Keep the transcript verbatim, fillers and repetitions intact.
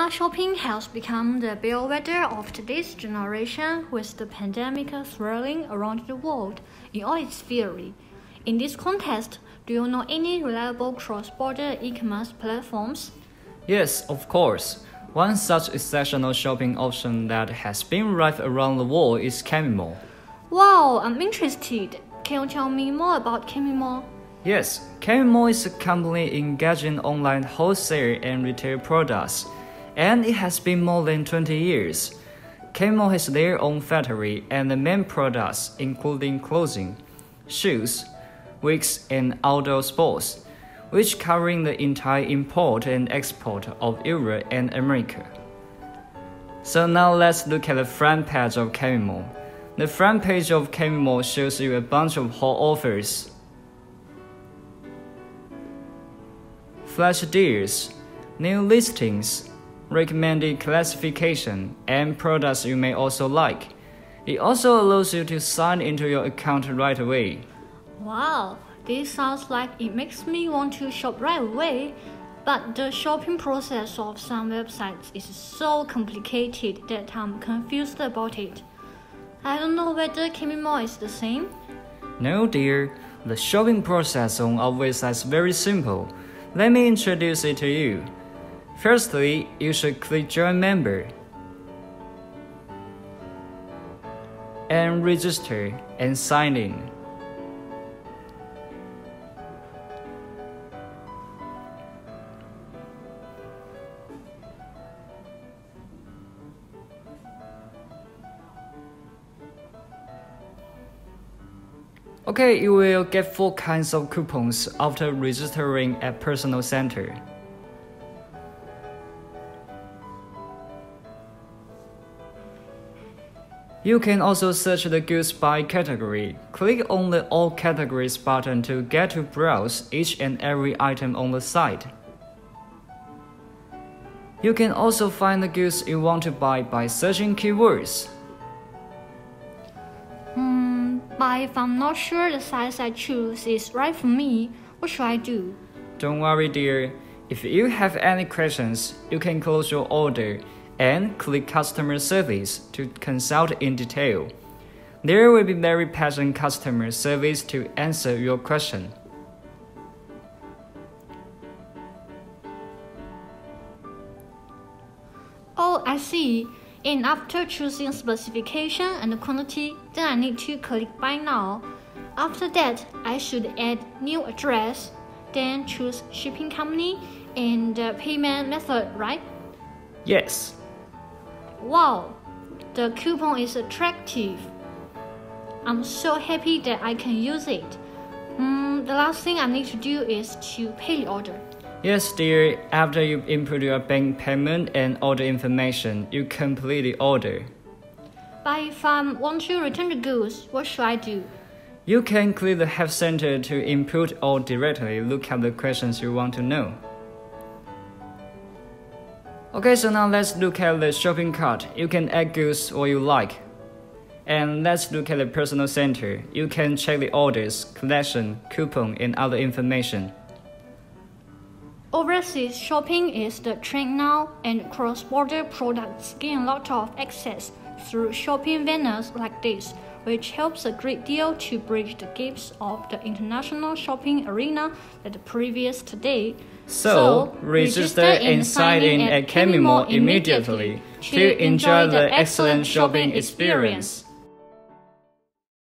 Online shopping has become the bellwether of today's generation, with the pandemic swirling around the world in all its fury. In this context, do you know any reliable cross-border e-commerce platforms? Yes, of course. One such exceptional shopping option that has been rife around the world is Kameymall. Wow, I'm interested. Can you tell me more about Kameymall? Yes, Kameymall is a company engaged in online wholesale and retail products, and it has been more than twenty years. Kameymall has their own factory, and the main products including clothing, shoes, wigs, and outdoor sports, which covering the entire import and export of Europe and America. So now let's look at the front page of Kameymall. The front page of Kameymall shows you a bunch of hot offers, flash deals, new listings, recommended classification, and products you may also like. It also allows you to sign into your account right away. Wow, this sounds like it makes me want to shop right away, but the shopping process of some websites is so complicated that I'm confused about it. I don't know whether Kameymall is the same. No dear, the shopping process on our website is very simple. Let me introduce it to you. Firstly, you should click Join Member and register and sign in. Okay, you will get four kinds of coupons after registering at Personal Center. You can also search the goods by category. Click on the All Categories button to get to browse each and every item on the site. You can also find the goods you want to buy by searching keywords. Hmm, but if I'm not sure the size I choose is right for me, what should I do? Don't worry, dear. If you have any questions, you can close your order and click Customer Service to consult in detail. There will be very patient customer service to answer your question. Oh, I see. And after choosing specification and quantity, then I need to click Buy Now. After that, I should add new address, then choose shipping company and uh, payment method, right? Yes. Wow, the coupon is attractive. I'm so happy that I can use it. Mm, the last thing I need to do is to pay the order. Yes, dear. After you input your bank payment and order information, you complete the order. But if I want to return the goods, what should I do? You can click the Help Center to input or directly look at the questions you want to know. Okay, so now let's look at the shopping cart. You can add goods what you like. And let's look at the Personal Center. You can check the orders, collection, coupon, and other information. Overseas shopping is the trend now, and cross-border products gain a lot of access through shopping banners like this, which helps a great deal to bridge the gaps of the international shopping arena that the previous today. So, so register and sign in at Kameymall immediately to enjoy the excellent shopping experience.